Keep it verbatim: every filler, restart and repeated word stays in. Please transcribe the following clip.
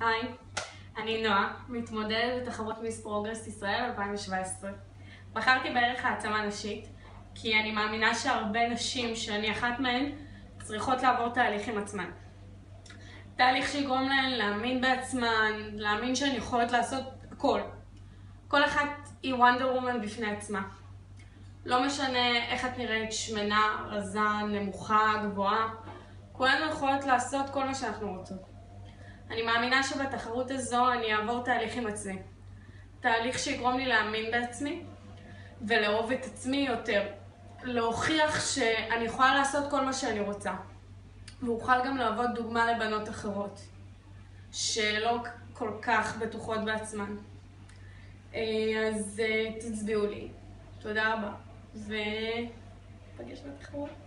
היי, אני נועה, מתמודדת בתחרות מיס פרוגרס ישראל אלפיים שבע עשרה. בחרתי בערך העצמה נשית, כי אני מאמינה שהרבה נשים, שאני אחת מהן, צריכות לעבור תהליך עם עצמן. תהליך שיגרום להן להאמין בעצמן, להאמין שהן יכולות לעשות הכל. כל אחת היא וונדר וומן בפני עצמה. לא משנה איך את נראית, שמנה, רזה, נמוכה, גבוהה, כולנו יכולות לעשות כל מה שאנחנו רוצות. אני מאמינה שבתחרות הזו אני אעבור תהליך עם עצמי. תהליך שיגרום לי להאמין בעצמי ולאהוב את עצמי יותר. להוכיח שאני יכולה לעשות כל מה שאני רוצה. ואוכל גם להוות דוגמה לבנות אחרות שלא כל כך בטוחות בעצמן. אז תצביעו לי. תודה רבה. ופגש בתחרות.